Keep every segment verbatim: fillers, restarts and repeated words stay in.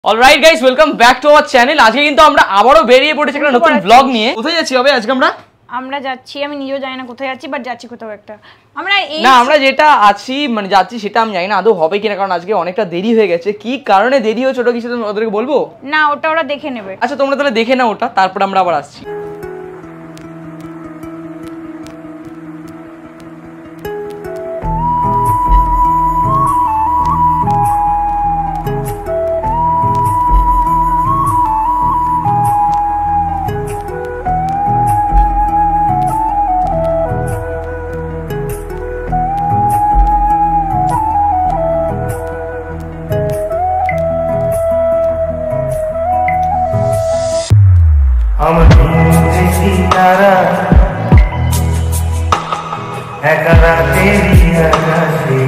Alright guys, welcome back to our channel. আজকে কিন্তু আমরা আবারও বেরিয়ে পড়েছি একটা নতুন ব্লগ নিয়ে। কোথায় যাচ্ছি হবে আজকে আমরা? আমরা যাচ্ছি, আমি নিজেও জানি না কোথায় যাচ্ছি, বাট যাচ্ছি কোথাও একটা। আমরা এই না আমরা যেটা আছি মানে যাচ্ছি সেটা আমি জানি না আদৌ হবে কিনা, কারণ আজকে অনেকটা দেরি হয়ে গেছে। কি কারণে দেরি হয়েছে ওটা কিছু ওদেরকে বলবো? না, ওটা ওরা দেখে নেবে। আচ্ছা তোমরা তাহলে দেখে নাও ওটা, তারপর আমরা আবার আসছি। तारा एकरा तेरी आकाशे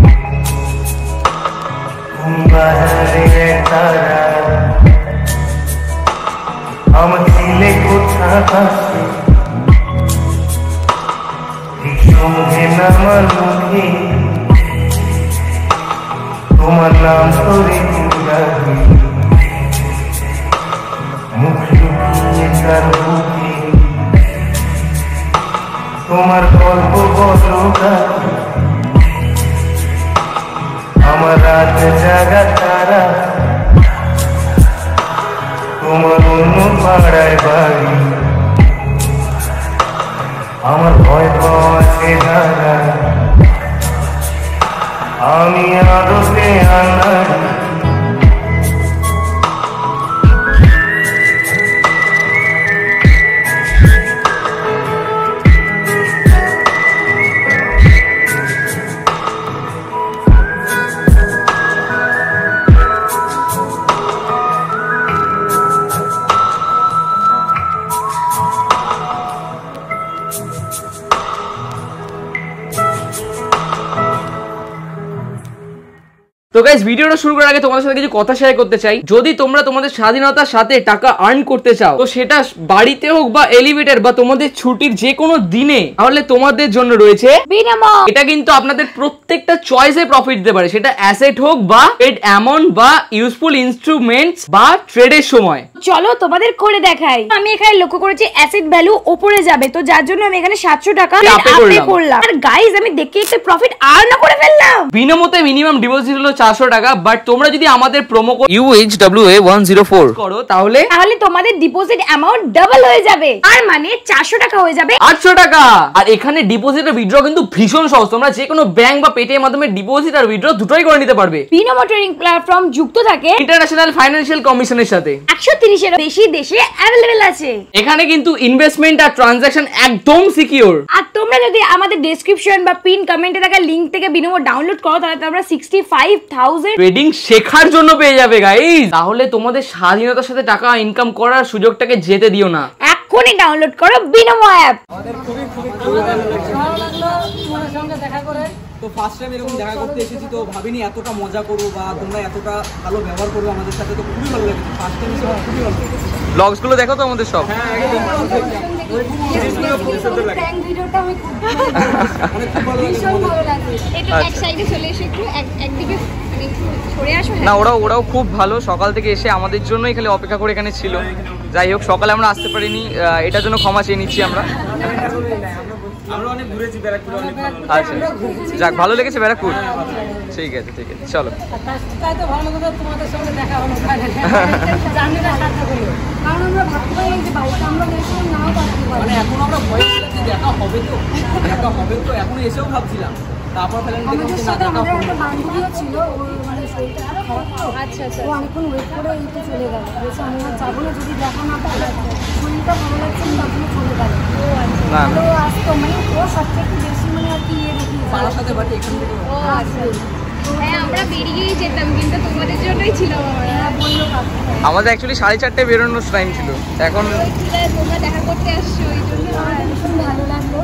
तुम बाहरे तारा हम ছিলে কোথা পাশে সঙ্গে নামার মুখে তোমার নাম করে ডাকি মুখ লুকিয়ে তার বুকে তোমার গল্প বলো আমার রাত জাগা তারা তোমার অন্য পাড়ায় বাড়ি আমার ভয় পাওয়া চেহারা আমি আদতে আনারি তো গাইস, ভিডিওটা শুরু করার আগে তোমাদের সাথে কিছু কথা শেয়ার করতে চাই। যদি তোমরা তোমাদের স্বাধীনতার সাথে টাকা আর্ন করতে চাও, তো সেটা বাড়িতে হোক বা এলিভেটর বা তোমাদের ছুটির যে কোনো দিনে, তাহলে তোমাদের জন্য রয়েছে বিনামূল্যে। এটা কিন্তু আপনাদের প্রত্যেকটা চয়েসে প্রফিট দিতে পারে, সেটা অ্যাসেট হোক বা ট্রেড অ্যামাউন্ট বা ইউজফুল ইনস্ট্রুমেন্টস বা ট্রেডের সময়। চলো তোমাদের করে দেখাই। আমি এখানে লক্ষ্য করেছি অ্যাসেট ভ্যালু উপরে যাবে, তো যার জন্য আমি এখানে সাতশো টাকা আপে করলাম। আর গাইস, আমি দেখে একটা প্রফিট আর্ন করে ফেললাম। বিনামূল্যে মিনিমাম ডিপোজিট হলো চারশো টাকা, বাট তোমরা যদি আমাদের promo code U H W A one zero four করো তাহলে তাহলে তোমাদের ডিপোজিট অ্যামাউন্ট ডাবল হয়ে যাবে, আর মানে চারশো টাকা হয়ে যাবে আটশো টাকা। আর এখানে ডিপোজিট আর উইথড্র কিন্তু ভীষণ সহজ। তোমরা যে কোনো ব্যাংক বা পেটিএম মাধ্যমে ডিপোজিট আর উইথড্র দুটোই করে নিতে পারবে। বিনামূল্যে ট্রেডিং প্ল্যাটফর্ম যুক্ত থাকে ইন্টারন্যাশনাল ফাইন্যান্সিয়াল কমিশনের সাথে। একশো তিরিশের বেশি দেশে অ্যাভেলেবেল আছে। এখানে কিন্তু ইনভেস্টমেন্ট আর ট্রানজাকশন একদম সিকিউর। আর তোমরা যদি আমাদের ডেসক্রিপশন বা পিন কমেন্টে থাকা লিংক থেকে বিনামূল্যে ডাউনলোড করো, তাহলে তোমরা সিক্সটি ফাইভ থাউজেন্ড ট্রেডিং শেখার জন্য পেয়ে যাবে গাইস। তাহলে তোমাদের স্বাধীনতার সাথে টাকা ইনকাম করার সুযোগটাকে যেতে দিও না। এখনই ডাউনলোড করো বিনামো অ্যাপ। আমাদের খুবই খুবই ভালো লাগলো তোমাদের সঙ্গে দেখা করে। তো ফার্স্ট টাইম এরকম দেখা করতে এসেছি, তো ভাবিনি এতটা মজা করবো বা তোমরা এতটা ভালো ব্যবহার করবো আমাদের সাথে, তো খুবই ভালো লেগেছে। ফার্স্ট টাইম এসে খুবই ভালো লেগেছে। ব্লগস গুলো দেখো তো আমাদের সব। হ্যাঁ একদম জিনিসগুলো খুব সুন্দর লাগে। ট্যাঙ্ক ভিডিওটা আমি খুব অনেক খুব ভালো লাগে। ভীষণ ভালো লাগে। একটু এক সাইডে চলে এসে একটু এক- একদিকে মানে একটু সরে আসো। না ওরাও ওরাও খুব ভালো, সকাল থেকে এসে আমাদের জন্যই খালি অপেক্ষা করে এখানে ছিল। যাই হোক, সকালে আমরা আসতে পারিনি, আহ, এটার জন্য ক্ষমা চেয়ে নিচ্ছি আমরা। আমরা অনেক ঘুরেছি ব্যারাকপুরে, অনেক ভালো। আচ্ছা যাক, ভালো লেগেছে ব্যারাকপুর? ঠিক আছে ঠিক আছে, চলো। তাই তো ভালো কথা তোমাদের সঙ্গে দেখা হলো জার্নিটা সার্থক হলো, কারণ আমরা ভাবতে পারি যে বাড়িতে আমরা গেছিলাম নাও থাকতে পারি। মানে এখন আমরা ভয় ছিল যে দেখা হবে তো দেখা হবে তো এখন এসেও ভাবছিলাম, তারপর ফেলেন আমাদের দেখলাম সাথে যে না আমাদের দেখা একটা বান্ধবীও ছিল, ওর মানে শরীরটা খুব খারাপ তো। আচ্ছা আচ্ছা ও অনেকক্ষণ ওয়েট করে এই তো চলে গেল। বলছে আমি আর যাবো না, যদি দেখা না পাই শরীরটা ভালো লাগছে না, তখন চলে গেল। ও আচ্ছা, না, না। ও আসতো মানে ও সবচেয়ে একটু বেশি মানে আর কি ইয়ে দেখি পাড়ার সাথে বাড়ি এখান থেকে। ও আচ্ছা। হ্যাঁ আমরা বেরিয়েই যেতাম, কিন্তু তোমাদের জন্যই ছিল আমরা। বললো কাকু। আমাদের অ্যাকচুয়ালি সাড়ে চারটে বেরোনোর টাইম ছিল, এখন তোমরা দেখা করতে আসছো ওই জন্য। আমার ভীষণ ভালো লাগলো।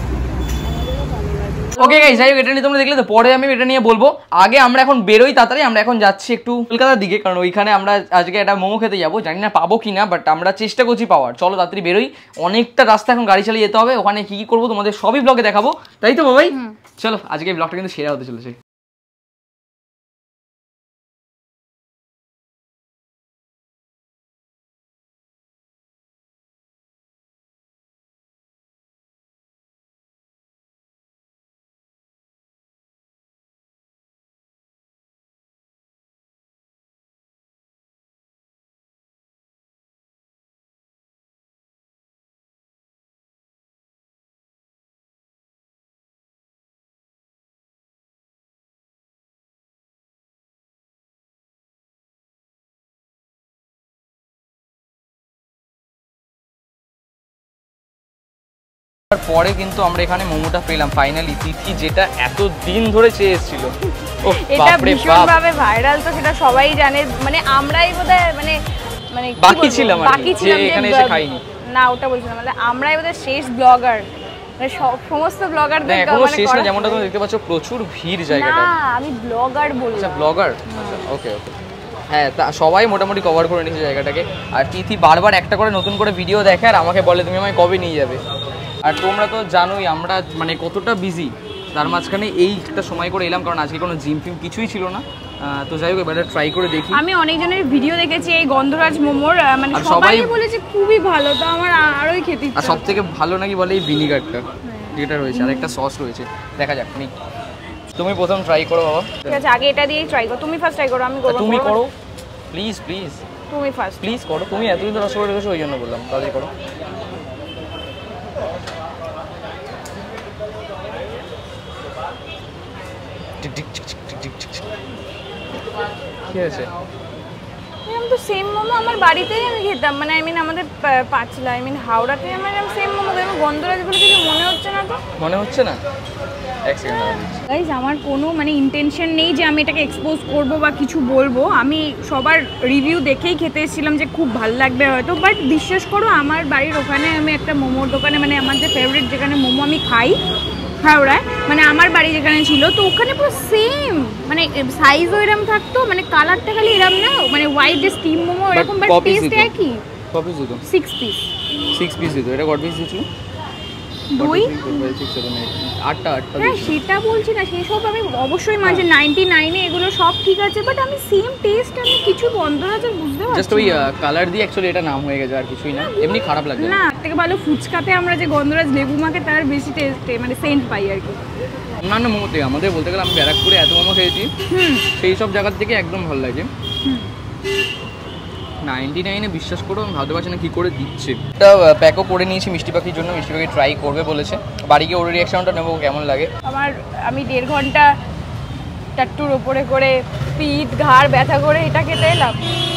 ওকে গাইস, যাই হোক, এটা নিয়ে তোমরা দেখলে তো, পরে আমি এটা নিয়ে বলবো। আগে আমরা এখন বেরোই তাড়াতাড়ি। আমরা এখন যাচ্ছি একটু কলকাতার দিকে, কারণ ওইখানে আমরা আজকে একটা মোমো খেতে যাবো। জানি না পাবো কিনা, বাট আমরা চেষ্টা করছি পাওয়ার। চলো তাড়াতাড়ি বেরোই, অনেকটা রাস্তা এখন গাড়ি চালিয়ে যেতে হবে। ওখানে কি কি করবো তোমাদের সবই ব্লগে দেখাবো, তাই তো বাবাই? চলো, আজকে ব্লগটা কিন্তু সেরা হতে চলেছে। পরে কিন্তু আমরা এখানে মোমোটা পেলাম ফাইনালি। তিথি যেটা এত দিন ধরে চেয়ে এসেছিল, ও এটা ভীষণ ভাবে ভাইরাল, তো সেটা সবাই জানে। মানে আমরাই বোধহয় মানে মানে বাকি ছিলাম বাকি ছিলাম যে এখানে এসে খাইনি না, ওটা বলছিলাম মানে আমরাই বোধহয় শেষ ব্লগার, মানে সমস্ত ব্লগারদের এখনো শেষ না। যেমনটা তোমরা দেখতে পাচ্ছ প্রচুর ভিড় জায়গাটা। না আমি ব্লগার বললাম। আচ্ছা ব্লগার, ওকে ওকে। হ্যাঁ তা সবাই মোটামুটি কভার করে নিয়েছে জায়গাটাকে। আর তিথি বারবার একটা করে নতুন করে ভিডিও দেখে আর আমাকে বলে তুমি আমায় কবে নিয়ে যাবে। আর তোমরা তো জানোই আমরা মানে কতটা বিজি, তার মাঝখানে এই একটা সময় করে এলাম, কারণ আজকে কোনো জিম ফিম কিছুই ছিল না। তো যাই হোক এবারে ট্রাই করে দেখি। আমি অনেকজনের ভিডিও দেখেছি এই গন্ধরাজ মোমোর, মানে সবাই বলেছে খুবই ভালো, তো আমার আরোই খেতে ইচ্ছা। আর সব থেকে ভালো নাকি বলে এই ভিনিগারটা যেটা রয়েছে, আর একটা সস রয়েছে, দেখা যাক। নি তুমি প্রথম ট্রাই করো বাবা। ঠিক আছে আগে এটা দিয়েই ট্রাই করো। তুমি ফার্স্ট ট্রাই করো, আমি করব। তুমি করো প্লিজ প্লিজ। তুমি ফার্স্ট প্লিজ করো, তুমি এতদিন তো রসগোল্লা রেখেছো ওই জন্য বললাম, তাহলে করো। ঠিক আছে এরকম তো সেম মোমো আমার বাড়িতেই আমি খেতাম, মানে আই মিন আমাদের পাঁচলা আই মিন হাওড়াতে আমার এরকম সেম মোমো খেতাম। গন্ধরাজ বলে কিছু মনে হচ্ছে না তো? মনে হচ্ছে না? এক সেকেন্ড গাইস আমার কোনো মানে ইন্টেনশন নেই যে আমি এটাকে এক্সপোজ করব বা কিছু বলবো। আমি সবার রিভিউ দেখেই খেতে এসেছিলাম যে খুব ভালো লাগবে হয়তো, বাট বিশ্বাস করো আমার বাড়ির ওখানে আমি একটা মোমোর দোকানে, মানে আমার যে ফেভারিট যেখানে মোমো আমি খাই হাওড়ায়, মানে আমার বাড়ি যেখানে ছিল, তো ওখানে পুরো সেম মানে সাইজও এরকম থাকতো, মানে কালারটা খালি এরকম না, মানে হোয়াইট যে স্টিম মোমো এরকম, বাট টেস্ট একই। কত পিস দিত? Six piece. সিক্স পিস দিত। এটা কত পিস দিছিল? দুই আটটা আটটা। হ্যাঁ সেটা বলছি না, সেই সব আমি অবশ্যই মাঝে নাইনটি নাইনে এগুলো সব ঠিক আছে, বাট আমি সেম টেস্ট আমি কিছু গন্ধরাজ বুঝতে পারছি। জাস্ট ওই কালার দিয়ে অ্যাকচুয়ালি এটা নাম হয়ে গেছে, আর কিছুই না, এমনি খারাপ লাগে না। থেকে ভালো ফুচকাতে আমরা যে গন্ধরাজ লেবু মাখে তার বেশি টেস্ট মানে সেন্ট পাই আর কি। অন্যান্য মোমোতে আমাদের বলতে গেলে আমি ব্যারাকপুরে এত মোমো খেয়েছি, সেই সব জায়গার থেকে একদম ভালো লাগে। নাইনটি নাইনে বিশ্বাস করো আমি ভাবতে পারছি না কী করে দিচ্ছে। এটা প্যাকও করে নিয়েছি মিষ্টি পাখির জন্য, মিষ্টি পাখি ট্রাই করবে বলেছে। বাড়ি গিয়ে ওর রিয়াকশনটা নেবো কেমন লাগে। আমার আমি দেড় ঘন্টা টাট্টুর ওপরে করে পিঠ ঘাড় ব্যথা করে এটা খেতে এলাম।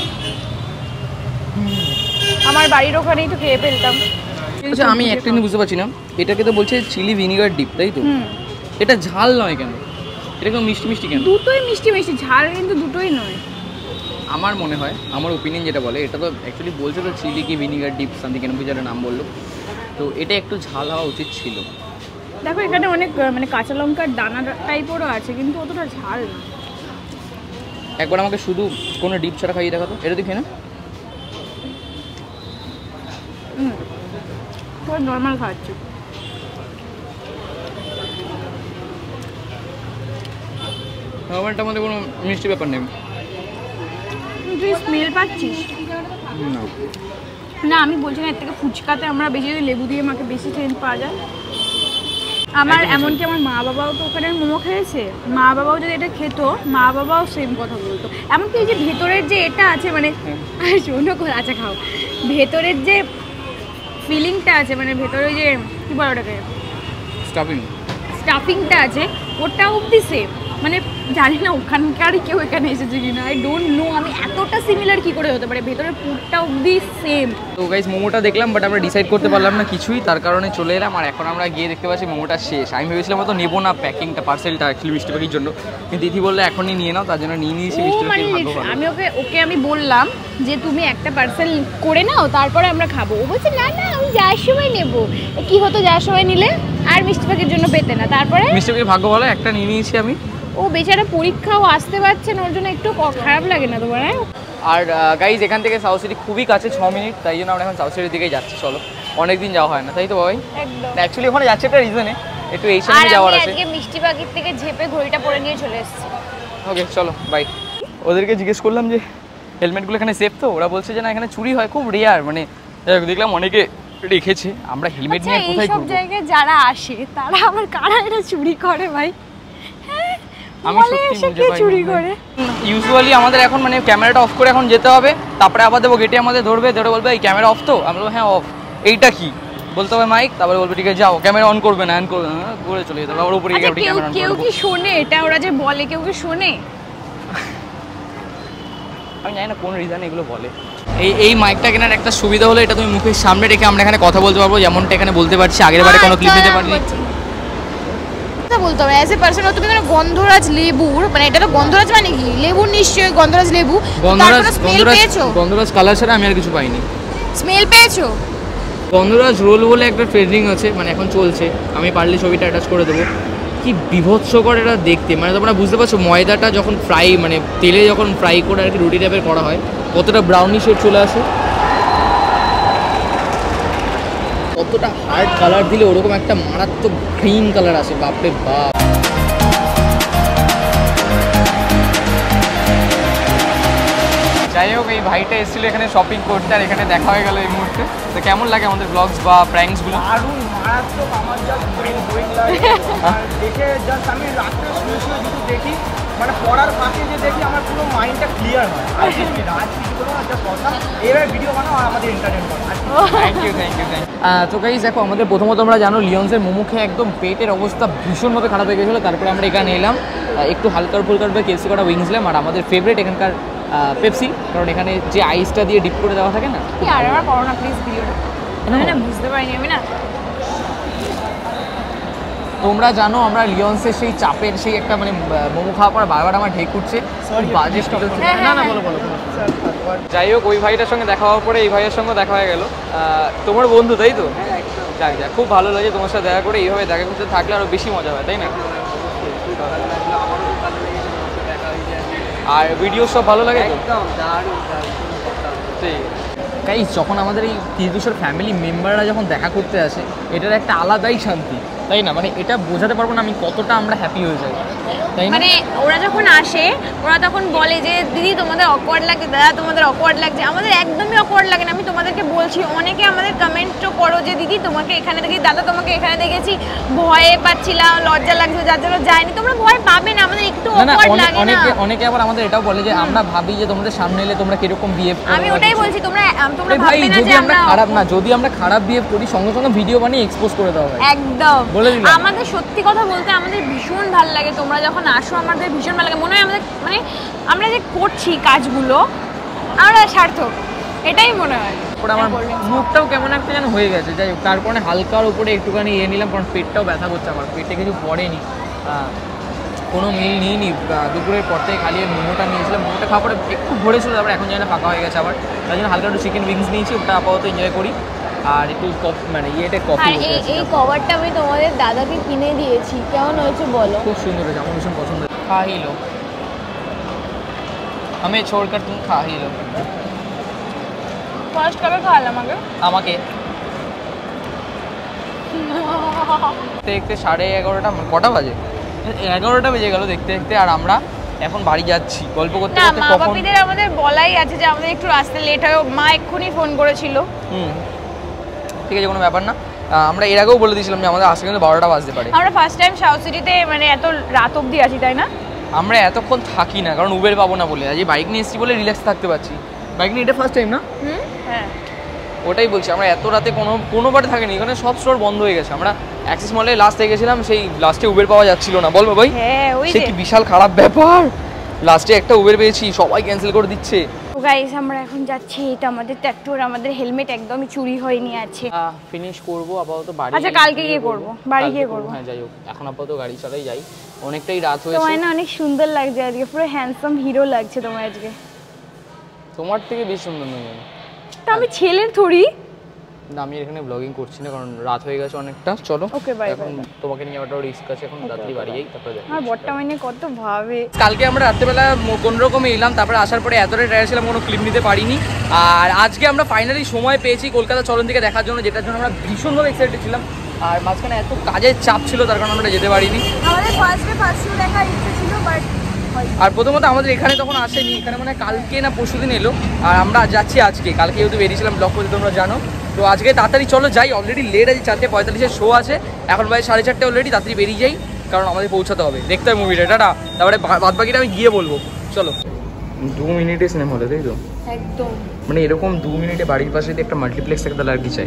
আমার বাড়ির ওখানেই তো খেয়ে ফেলতাম। আচ্ছা আমি একটা জিনিস বুঝতে পারছি না, এটাকে তো বলছে চিলি ভিনিগার ডিপ, তাই তো? এটা ঝাল নয় কেন? এটা কেন মিষ্টি মিষ্টি কেন? দুটোই মিষ্টি মিষ্টি, ঝাল কিন্তু দুটোই নয়। আমার মনে হয়, আমার ওপিনিয়ন যেটা বলে, এটা তো অ্যাকচুয়ালি বলছে তো চিলি কি ভিনিগার ডিপ সামথিং কেন যেটা নাম বললো, তো এটা একটু ঝাল হওয়া উচিত ছিল। দেখো এখানে অনেক মানে কাঁচা লঙ্কার দানা টাইপেরও আছে, কিন্তু অতটা ঝাল না। একবার আমাকে শুধু কোনো ডিপ ছাড়া খাইয়ে দেখাতো, এটা দেখে না। হুম পুরো নর্মাল খাচ্ছি। নর্মালটার মধ্যে কোনো মিষ্টি ব্যাপার নেই। তুই স্মেল পাচ্ছিস? না না আমি বলছি না, এর থেকে ফুচকাতে আমরা বেশি যদি লেবু দিয়ে মাকে বেশি সেন্ট পাওয়া যায়। আমার এমনকি আমার মা বাবাও তো ওখানে মোমো খেয়েছে, মা বাবাও যদি এটা খেত মা বাবাও সেম কথা বলতো। এমনকি এই যে ভেতরের যে এটা আছে মানে শোনো করে আচ্ছা খাও, ভেতরের যে ফিলিংটা আছে মানে ভেতরে যে কী বলো ওটাকে স্টাফিং স্টাফিংটা আছে ওটা অবধি সেম। মানে জানি না ওখানকারই কেউ এখানে এসেছে কিনা, আই ডোন্ট নো আমি এতটা সিমিলার কি করে হতে পারে, ভেতরের পুরটা অবধি সেম। তো গাইস মোমোটা দেখলাম বাট আমরা ডিসাইড করতে পারলাম না কিছুই, তার কারণে চলে এলাম। আর এখন আমরা গিয়ে দেখতে পাচ্ছি মোমোটা শেষ। আমি ভেবেছিলাম তো নেবো না প্যাকিংটা পার্সেলটা অ্যাকচুয়ালি মিষ্টি পাখির জন্য, কিন্তু দিদি বললে এখনই নিয়ে নাও, তার জন্য নিয়ে নিয়েছি মিষ্টি পাখির ভাগ্য ভালো। আমি ওকে ওকে আমি বললাম যে তুমি একটা পার্সেল করে নাও তারপরে আমরা খাবো, ও বলছে না না আমি যাওয়ার সময় নেবো। কি হতো যাওয়ার সময় নিলে আর মিষ্টি পাখির জন্য পেতে না, তারপরে মিষ্টি পাখির ভাগ্য ভালো একটা নিয়ে নিয়েছি আমি। ও বেচারা পরীক্ষাও আসতে পারছে না, ওর জন্য একটু খারাপ লাগে না তোমার? আর গাইজ এখান থেকে সাউথ সিটি খুবই কাছে, ছ মিনিট, তাই জন্য আমরা এখন সাউথ সিটির দিকেই যাচ্ছি। চলো অনেকদিন যাওয়া হয় না, তাই তো ভাই? একদম। অ্যাকচুয়ালি ওখানে যাচ্ছে একটা রিজনে, একটু এই সামনে যাওয়ার আছে। আজকে মিষ্টি পাখির থেকে ঝেপে ঘড়িটা পরে নিয়ে চলে এসেছি। ওকে চলো বাই। ওদেরকে জিজ্ঞেস করলাম যে হেলমেটগুলো এখানে সেফ তো, ওরা বলছে যে না এখানে চুরি হয়, খুব রেয়ার। মানে দেখলাম অনেকে রেখেছে, আমরা হেলমেট নিয়ে কোথায় ঘুরবো? সব জায়গায় যারা আসে তারা আবার কারা এটা চুরি করে ভাই? আমি সত্যি বুঝতে পারি না। ইউজুয়ালি আমাদের এখন মানে ক্যামেরাটা অফ করে এখন যেতে হবে, তারপরে আবার দেবো গেটে আমাদের ধরবে, ধরে বলবে এই ক্যামেরা অফ তো, আমরা বলবো হ্যাঁ অফ। এইটা কি বলতে হবে মাইক, তারপরে বলবে ঠিক আছে যাও ক্যামেরা অন করবে না, অন করবে না, করে চলে যেতে হবে। আবার উপরে গিয়ে ক্যামেরা অন করব। কেউ কি শোনে এটা ওরা যে বলে, কেউ কি শোনে? আমি জানি না কোন রিজনে এগুলো বলে। এই এই মাইকটা কেনার একটা সুবিধা হলো এটা তুমি মুখের সামনে রেখে আমরা এখানে কথা বলতে পারবো, যেমনটা এখানে বলতে পারছি আগের বারে কোনো ক্লিপ নিতে পারিনি। বলতে হবে অ্যাজ এ পার্সন তুমি কোনো গন্ধরাজ লেবুর মানে এটা তো গন্ধরাজ মানে কি লেবুর নিশ্চয়ই গন্ধরাজ লেবু গন্ধরাজ স্মেল গন্ধরাজ পেয়েছো গন্ধরাজ কালার ছাড়া আমি আর কিছু পাইনি। স্মেল পেয়েছো? গন্ধরাজ রোল বলে একটা ট্রেন্ডিং আছে মানে এখন চলছে, আমি পারলে ছবিটা অ্যাটাচ করে দেবো। কি বিভৎসকর এটা দেখতে, মানে তোমরা বুঝতে পারছো ময়দাটা যখন ফ্রাই মানে তেলে যখন ফ্রাই করে আর কি রুটি টাইপের করা হয় কতটা ব্রাউনি শেড চলে আসে, কতটা হার্ড কালার দিলে ওরকম একটা মারাত্মক গ্রিন কালার আসে, বাপরে বাপ। যাই হোক এই ভাইটা এসেছিল এখানে শপিং করতে আর এখানে দেখা হয়ে গেল এই মুহূর্তে। তো কেমন লাগে আমাদের ব্লগস বা প্র্যাঙ্কসগুলো? দারুণ মারাত্মক, আমার জাস্ট ব্রেন গোয়িং লাগে আর দেখে জাস্ট আমি রাত্রে শুয়ে শুয়ে যদি দেখি মানে পড়ার ফাঁকে যে দেখি আমার পুরো মাইন্ডটা ক্লিয়ার হয়। আর কিছু রাত কিছু করো না, জাস্ট কথা এবার ভিডিও বানাও আর আমাদের এন্টারটেইন করো। Thank you thank you thank you. তো গাইস দেখো আমাদের প্রথমত আমরা জানো লিওন্সের মোমো খেয়ে একদম পেটের অবস্থা ভীষণভাবে খারাপ হয়ে গেছিলো, তারপরে আমরা এখানে এলাম একটু হালকার ফুলকার কেএফসি করা উইংস নিলাম আর আমাদের ফেভারিট এখানকার পেপসি, কারণ এখানে যে আইসটা দিয়ে ডিপ করে দেওয়া থাকে না। কি আর আমার করো না প্লিজ ভিডিওটা, আমি না বুঝতে পারিনি আমি না। তোমরা জানো আমরা লিওন্সের সেই চাপের সেই একটা মানে মোমো খাওয়ার পর বারবার আমার ঢেক উঠছে, বাজে স্টপ হচ্ছে। না না বলো বলো। যাই হোক ওই ভাইটার সঙ্গে দেখা হওয়ার পরে এই ভাইয়ের সঙ্গে দেখা হয়ে গেল, তোমার বন্ধু তাই তো? যাক যাক খুব ভালো লাগে তোমার সাথে দেখা করে, এইভাবে দেখা করতে থাকলে আরও বেশি মজা হয় তাই না? আর ভিডিও সব ভালো লাগে তো? একদম দারুণ ঠিক। গাইস যখন আমাদের এই তিরদুষের ফ্যামিলি মেম্বাররা যখন দেখা করতে আসে এটার একটা আলাদাই শান্তি তাই না, মানে এটা বোঝাতে পারবো না আমি কতটা আমরা হ্যাপি হয়ে যাই তাই না। মানে ওরা যখন আসে ওরা তখন বলে যে দিদি তোমাদের অকওয়ার্ড লাগছে, দাদা তোমাদের অকওয়ার্ড লাগছে, আমাদের একদমই অকওয়ার্ড লাগে না। আমি তোমাদেরকে বলছি অনেকে আমাদের কমেন্টও করো যে দিদি তোমাকে এখানে দেখি, দাদা তোমাকে এখানে দেখেছি ভয়ে পাচ্ছিলাম লজ্জা লাগছিল যার জন্য যায়নি, তোমরা ভয় পাবে না, আমাদের একটু অকওয়ার্ড লাগে না। অনেকে অনেকে আবার আমাদের এটাও বলে যে আমরা ভাবি যে তোমাদের সামনে এলে তোমরা কিরকম বিহেভ করো। আমি ওটাই বলছি তোমরা তোমরা ভাই ভাববে না যদি যে আমরা আমরা খারাপ না, যদি আমরা খারাপ বিহেভ করি সঙ্গে সঙ্গে ভিডিও বানিয়ে এক্সপোজ করে দেওয়া হয় একদম। বলে দিলাম আমাদের সত্যি কথা বলতে আমাদের ভীষণ ভালো লাগে, তোমরা যখন আসো আমাদের ভীষণ ভালো লাগে, মনে হয় আমাদের মানে আমরা যে করছি কাজগুলো আমরা সার্থক, এটাই মনে হয়। তারপরে আমার মুখটাও কেমন একটা যেন হয়ে গেছে, যাই হোক তারপরে হালকার উপরে একটুখানি ইয়ে নিলাম কারণ পেটটাও ব্যথা করছে আমার, পেটে কিছু পড়েনি, কোনো মিল নিইনি, দুপুরের পর থেকে খালি মোমোটা নিয়েছিলাম, মোমোটা খাওয়ার পরে একটু ভরেছিল, তারপরে এখন জানি না ফাঁকা হয়ে গেছে আবার, তাই জন্য হালকা একটু চিকেন উইংস নিয়েছি, ওটা আপাতত এনজয় করি আর একটু কফি মানে ইয়েটা কফি। আর এই এই কভারটা আমি তোমাদের দাদাকে কিনে দিয়েছি, কেমন হয়েছে বলো? খুব সুন্দর হয়েছে, আমার ভীষণ পছন্দ হয়েছে। খা হি লো আমি छोड़कर तुम खा ही लो। ফার্স্ট কবে খাওয়ালাম আগে আমাকে দেখতে সাড়ে এগারোটা কটা বাজে এগারোটা বেজে গেল দেখতে দেখতে, আর আমরা এখন বাড়ি যাচ্ছি গল্প করতে না। করতে। মা কখন বাপিদের আমাদের বলাই আছে যে আমাদের একটু আসতে লেট হবে, মা এক্ষুনি ফোন করেছিল। হুম ঠিক আছে কোনো ব্যাপার না, আমরা এর আগেও বলে দিয়েছিলাম যে আমাদের আসতে কিন্তু বারোটা বাজতে পারে। আমরা ফার্স্ট টাইম সাউথ সিটিতে মানে এত রাত অবধি আছি তাই না? আমরা এতক্ষণ থাকি না কারণ উবের পাবো না বলে, আজ বাইক নিয়ে এসেছি বলে রিল্যাক্স থাকতে পারছি। বাইক নিয়ে এটা ফার্স্ট টাইম না? হুম হ্যাঁ ওটাই বলছি, আমরা এত রাতে কোনো কোনোবারে থাকিনি, এখানে সব স্টোর বন্ধ হয়ে গেছে। আমরা অ্যাক্সিস মলে লাস্ট থেকে গেছিলাম, সেই লাস্টে উবের পাওয়া যাচ্ছিল না, বলবো ভাই হ্যাঁ ওই সে যে কি বিশাল খারাপ ব্যাপার, লাস্টে একটা উবের পেয়েছি সবাই ক্যান্সেল করে দিচ্ছে। গাইস আমরা এখন যাচ্ছি, এটা আমাদের ট্র্যাক্টর, আমাদের হেলমেট একদমই চুরি হয়নি আছে। ফিনিশ করবো আপাতত বাড়ি। আচ্ছা কালকে গিয়ে করবো, বাড়ি গিয়ে করবো। হ্যাঁ যাই হোক এখন আপাতত গাড়ি চালাই যাই, অনেকটাই রাত হয়েছে। তোমায় না অনেক সুন্দর লাগছে আজকে, পুরো হ্যান্ডসাম হিরো লাগছে তোমার আজকে। তোমার থেকে বেশ সুন্দর নই আমি। তা আমি ছেলের থোড়ি না, আমি এখানে ব্লগিং করছি না কারণ রাত হয়ে গেছে অনেকটা। চলো ওকে বাই এখন তোমাকে নিয়ে যাওয়াটাও রিস্ক আছে, এখন রাত্রি বাড়ি যাই তারপরে দেখো। আমার বটটা মানে কত ভাবে। কালকে আমরা রাত্রেবেলা কোনো রকমে এলাম, তারপরে আসার পরে এতটাই টায়ার ছিলাম কোনো ক্লিপ নিতে পারিনি, আর আজকে আমরা ফাইনালি সময় পেয়েছি কলকাতা চলন থেকে দেখার জন্য, যেটার জন্য আমরা ভীষণভাবে এক্সাইটেড ছিলাম। আর মাঝখানে এত কাজের চাপ ছিল তার কারণে আমরা যেতে পারিনি। আমাদের ফার্স্টে ফার্স্ট শো দেখার ইচ্ছে ছিল বাট আর প্রথমত আমাদের এখানে তখন আসেনি, এখানে মানে কালকে না পরশু দিন এলো, আর আমরা যাচ্ছি আজকে। কালকে যেহেতু বেরিয়েছিলাম ব্লগ করতে তোমরা জানো, তো আজকে তাড়াতাড়ি চলো যাই, অলরেডি লেট আছে, চারটে পঁয়তাল্লিশের শো আছে, এখন বাজে সাড়ে চারটে অলরেডি, তাড়াতাড়ি বেরিয়ে যাই কারণ আমাদের পৌঁছাতে হবে, দেখতে হবে মুভিটা, টাটা। তারপরে বাদ বাকিটা আমি গিয়ে বলবো। চলো দু মিনিটে সিনেমা হলে তাই তো? একদম মানে এরকম দু মিনিটে বাড়ির পাশে একটা মাল্টিপ্লেক্স থাকে তাহলে আর কি চাই।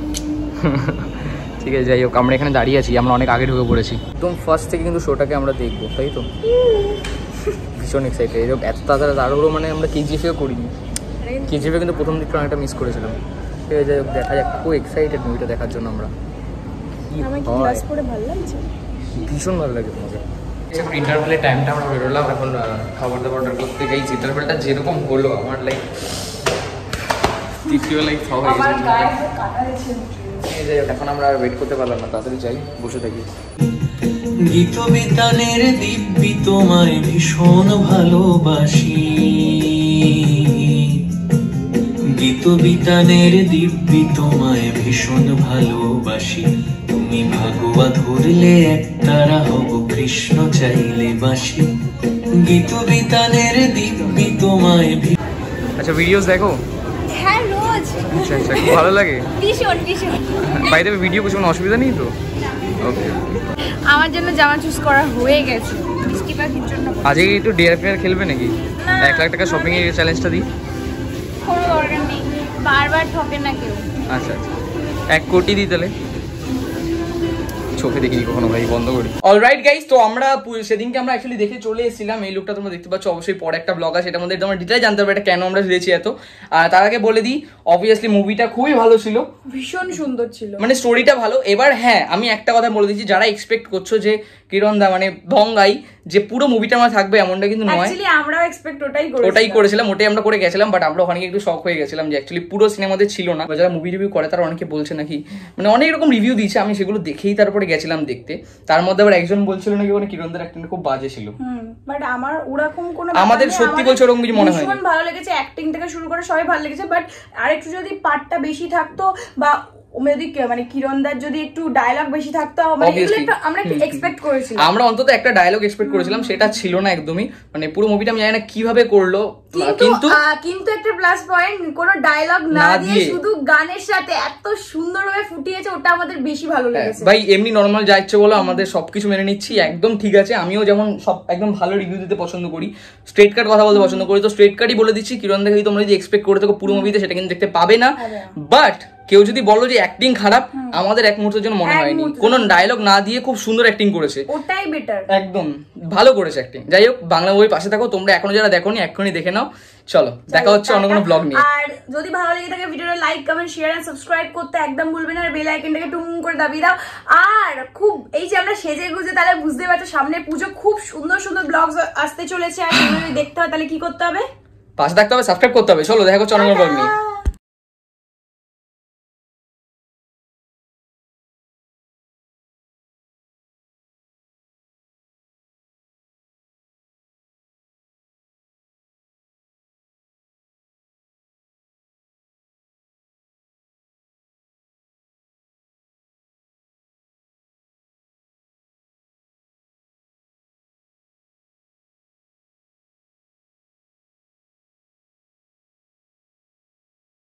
ঠিক আছে যাই হোক, আমরা এখানে দাঁড়িয়ে আছি, আমরা অনেক আগে ঢুকে পড়েছি, একদম ফার্স্ট থেকে কিন্তু শোটাকে আমরা দেখবো তাই তো? ভীষণ এক্সাইটেড, এরকম এত তাড়াতাড়ি তাড়াহুড়ো মানে আমরা কেজিএফেও করিনি। কেজিএফে কিন্তু প্রথম দিকটা অনেকটা মিস করেছিলাম। ঠিক আছে, যাই হোক দেখা যাক, খুব এক্সাইটেড মুভিটা দেখার জন্য আমরা। আমার কি ক্লাস করে ভালো লাগছে, ভীষণ ভালো লাগে তোমাকে। এখন ইন্টারভেলের টাইমটা আমরা বেরোলাম, এখন খাবার দাবার অর্ডার করতে গেছি। ইন্টারভেলটা যেরকম হলো আমার লাইক তৃতীয় লাইক খাওয়া হয়ে গেছে। এখন আমরা ওয়েট করতে পারলাম না, তাড়াতাড়ি যাই, বসে থাকি। গীত বিতানের দিব্যি তোমায় ভীষণ ভালোবাসি, গীত বিতানের দিব্যি তোমায় ভীষণ ভালোবাসি। তুমি ভাগুয়া ধরলে একতারা হব, কৃষ্ণ চাইলে বাসি। গীত বিতানের দিব্যি তোমায়। আচ্ছা ভিডিওস দেখো? হ্যাঁ রোজ। আচ্ছা আচ্ছা, খুব ভালো লাগে। ভীষণ ভীষণ। বাই দ্য ওয়ে ভিডিও কিছু কোনো অসুবিধা নেই তো? ওকে। আমার জন্য জামা চুজ করা হয়ে গেছে মিষ্টি পাখির জন্য। আজকে একটু ডিয়ার ফেয়ার খেলবে নাকি? এক লাখ টাকা শপিং এর চ্যালেঞ্জটা দিই। কোনো দরকার নেই, বারবার ঠকে না কেউ। আচ্ছা আচ্ছা, এক কোটি দিই তাহলে। চোখে দেখিনি কখনো ভাই, বন্ধ করি। অলরাইট গাইস, তো আমরা সেদিনকে আমরা অ্যাকচুয়ালি দেখে চলে এসেছিলাম। এই লুকটা তোমরা দেখতে পাচ্ছ, অবশ্যই পরে একটা ব্লগ আছে, এটার মধ্যে তোমরা ডিটেইল জানতে পারবে এটা কেন আমরা দিয়েছি এত। আর তার আগে বলে দিই, অবভিয়াসলি মুভিটা খুবই ভালো ছিল, ভীষণ সুন্দর ছিল, মানে স্টোরিটা ভালো। এবার হ্যাঁ, আমি একটা কথা বলে দিচ্ছি, যারা এক্সপেক্ট করছো যে কিরণ দা মানে ভঙ্গাই যে পুরো মুভিটা আমার থাকবে, এমনটা কিন্তু নয়। অ্যাকচুয়ালি আমরাও এক্সপেক্ট ওটাই করেছিলাম, ওটাই করেছিলাম, ওটাই আমরা করে গেছিলাম। বাট আমরা ওখানে একটু শক হয়ে গেছিলাম যে অ্যাকচুয়ালি পুরো সিনেমাতে ছিল না। যারা মুভি রিভিউ করে তারা অনেকে বলছে নাকি, মানে অনেক রকম রিভিউ দিয়েছে, আমি সেগুলো দেখেই তারপরে গেছিলাম দেখতে। তার মধ্যে আবার একজন বলছিল নাকি ওখানে কিরণদার অ্যাক্টিংটা খুব বাজে ছিল। বাট আমার ওরকম কোনো, আমাদের সত্যি বলছে ওরকম কিছু মনে হয় না। ভীষণ ভালো লেগেছে, অ্যাক্টিং থেকে শুরু করে সবাই ভালো লেগেছে। বাট আরেকটু যদি পার্টটা বেশি থাকতো বা মানে কিরণদার যদি একটু ডায়লগ বেশি থাকতো, মানে আমরা একটু এক্সপেক্ট করেছিলাম, আমরা অন্তত একটা ডায়লগ এক্সপেক্ট করেছিলাম, সেটা ছিল না একদমই। মানে পুরো মুভিটা আমি জানি না কিভাবে করলো, কিন্তু কিন্তু একটা প্লাস পয়েন্ট, কোনো ডায়লগ না দিয়ে শুধু গানের সাথে এত সুন্দরভাবে ফুটিয়েছে, ওটা আমাদের বেশি ভালো লেগেছে। ভাই এমনি নর্মাল যা ইচ্ছে বলো, আমাদের সবকিছু মেনে নিচ্ছি, একদম ঠিক আছে। আমিও যেমন সব একদম ভালো রিভিউ দিতে পছন্দ করি, স্ট্রেট কাট কথা বলতে পছন্দ করি, তো স্ট্রেট কাটই বলে দিচ্ছি। কিরণ দেখে তোমরা যদি এক্সপেক্ট করে থাকো পুরো মুভিতে, সেটা কিন্তু দেখতে পাবে না। বাট কেউ যদি বলো যে অ্যাক্টিং খারাপ, আমাদের এক মুহূর্তের জন্য মনে হয়নি। কোনো ডায়লগ না দিয়ে খুব সুন্দর অ্যাক্টিং করেছে, ওটাই বেটার, একদম ভালো করেছে অ্যাক্টিং। যাই হোক, বাংলা বই পাশে থাকো, তোমরা এখনো যারা দেখোনি এখনই দেখে নাও। চলো দেখা হচ্ছে অন্য কোনো ব্লগ নিয়ে। আর যদি ভালো লেগে থাকে ভিডিওটা like comment share and subscribe করতে একদম ভুলবে না, আর বেল আইকনটাকে টুং করে দাবিয়ে দাও। আর খুব এই যে আমরা সেজে গুজে, তাহলে বুঝতে পারছো সামনে পুজো, খুব সুন্দর সুন্দর ব্লগ আসতে চলেছে। আর যদি দেখতে হয় তাহলে কি করতে হবে? পাশে থাকতে হবে, সাবস্ক্রাইব করতে হবে। চলো দেখা হচ্ছে অন্য কোনো ব্লগ নিয়ে।